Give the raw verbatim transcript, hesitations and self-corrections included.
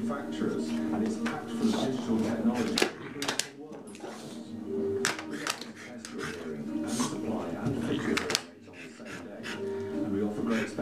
manufacturers, and it's packed full of digital technology.